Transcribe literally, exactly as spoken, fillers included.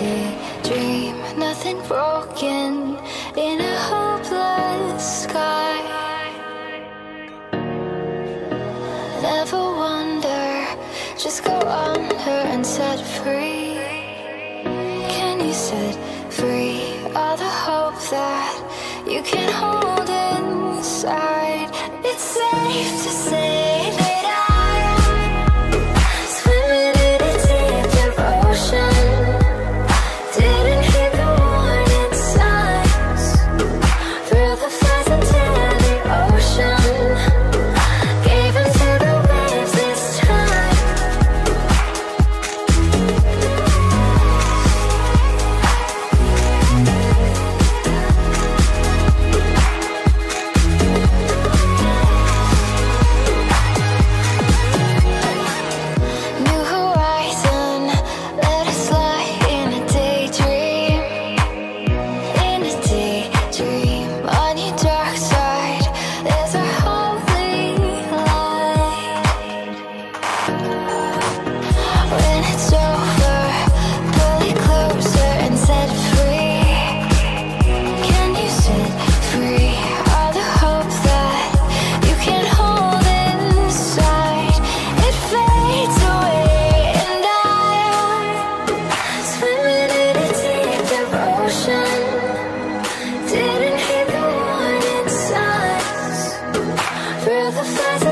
daydream, nothing broken in a hopeless sky. Never wonder, just go under and set free. Can you set free all the hope that you can hold inside? It's safe to say that I am swimming in a deep devotion. Didn't heed the warning signs, through the flies into the ocean. Gave into the waves this time. New horizon, let us lie in a daydream. In a daydream, on your dark side, there's a holy light. When it's over, pull it closer and set free. Can you set free all the hope that you can hold inside? It fades away and I am swimming in a deep devotion. Didn't heed the warning signs, through the flies